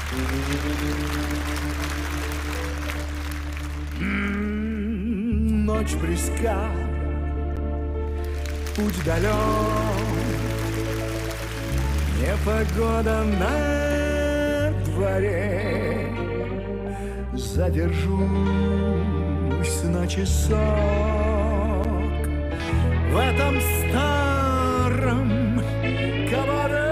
Ночь близка, путь далек, непогода на дворе. Задержусь на часок в этом старом кабаре.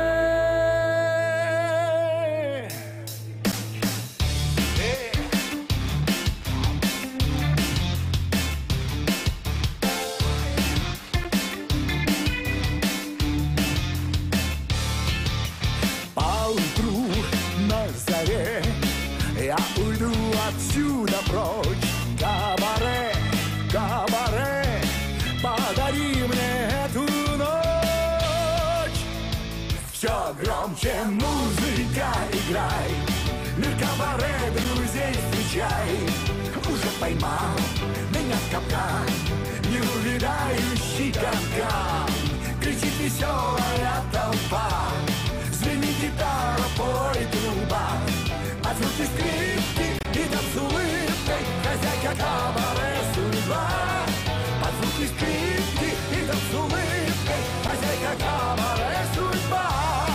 Поутру на заре я уйду отсюда прочь. Кабаре, кабаре, подари мне эту ночь. Все громче музыка играй, мир кабаре друзей встречай. Уже поймал меня в капкан неувядающий канкан. Кричит веселая толпа, звенит гитара, поет труба. А звуки скрипки идут с улыбкой, хозяйка кабаре судьба. Под звуки скрипки идут с улыбкой, хозяйка кабаре судьба.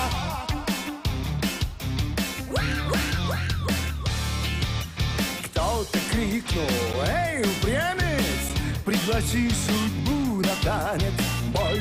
Кто-то крикнул: эй, упрямец, пригласи судьбу на танец. Боль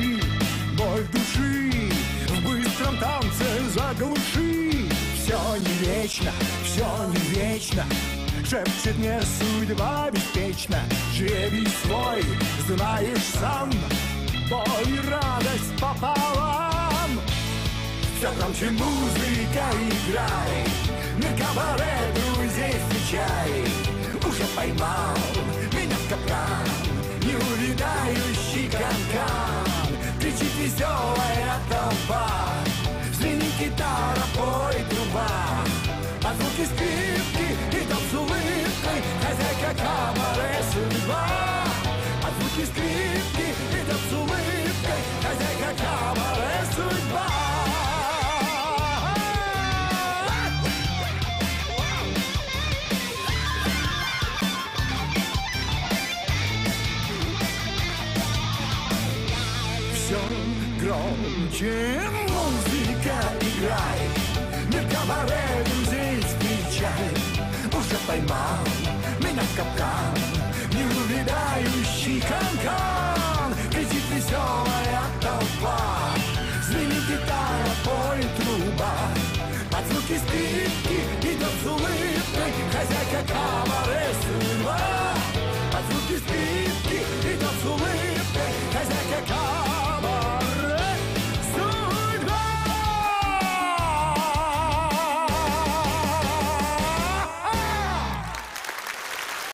души в быстром танце заглуши. Все не вечно, все не вечно, шепчет мне судьба беспечна. Жребий свой знаешь сам, боль и радость пополам. Все громче музыка играй, на кабаре друзей встречай. Уже поймал меня в капкан неувядающий канкан. Кричит веселая толпа, звенит гитара, поет труба. А звуки скрипки идут с улыбкой, хозяйка кабаре судьба. А звуки скрипки идут с улыбкой, хозяйка кабаре судьба. Все громче музыка играй, мир кабаре друзей встречай. Уже поймал меня в капкан неувядающий канкан. Кричит веселая толпа, звенит гитара, поет труба. Под звуки скрипки идет с улыбкой хозяйка кабаре.